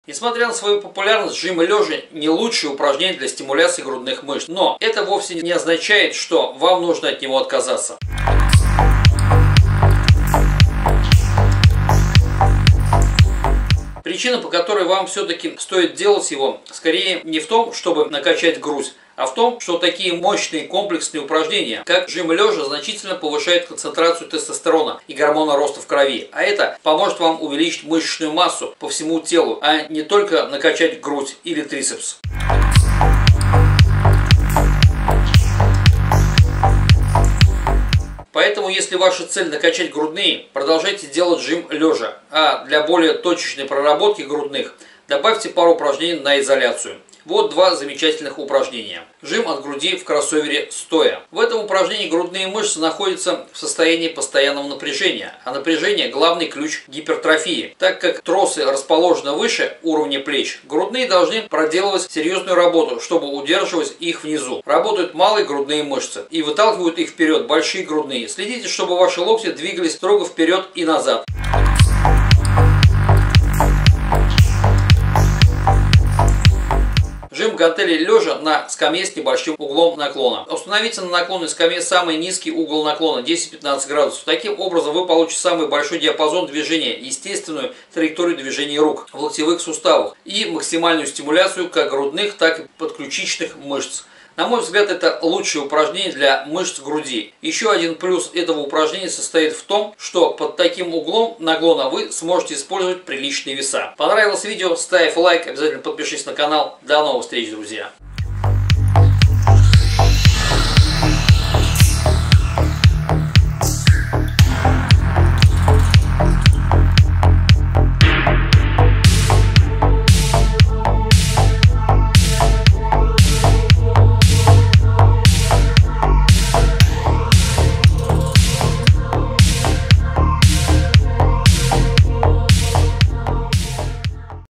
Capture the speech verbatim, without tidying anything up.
Несмотря на свою популярность, жим лежа не лучшее упражнение для стимуляции грудных мышц. Но это вовсе не означает, что вам нужно от него отказаться. Причина, по которой вам все-таки стоит делать его, скорее не в том, чтобы накачать грудь, а в том, что такие мощные комплексные упражнения, как жим лежа, значительно повышают концентрацию тестостерона и гормона роста в крови. А это поможет вам увеличить мышечную массу по всему телу, а не только накачать грудь или трицепс. Поэтому, если ваша цель накачать грудные, продолжайте делать жим лежа, а для более точечной проработки грудных добавьте пару упражнений на изоляцию. Вот два замечательных упражнения. Жим от груди в кроссовере стоя. В этом упражнении грудные мышцы находятся в состоянии постоянного напряжения, а напряжение – главный ключ к гипертрофии. Так как тросы расположены выше уровня плеч, грудные должны проделывать серьезную работу, чтобы удерживать их внизу. Работают малые грудные мышцы и выталкивают их вперед большие грудные. Следите, чтобы ваши локти двигались строго вперед и назад. Жим гантелей лежа на скамье с небольшим углом наклона. Установите на наклонной скамье самый низкий угол наклона десять-пятнадцать градусов. Таким образом вы получите самый большой диапазон движения, естественную траекторию движения рук в локтевых суставах и максимальную стимуляцию как грудных, так и подключичных мышц. На мой взгляд, это лучшее упражнение для мышц груди. Еще один плюс этого упражнения состоит в том, что под таким углом наклона вы сможете использовать приличные веса. Понравилось видео? Ставь лайк, обязательно подпишись на канал. До новых встреч, друзья!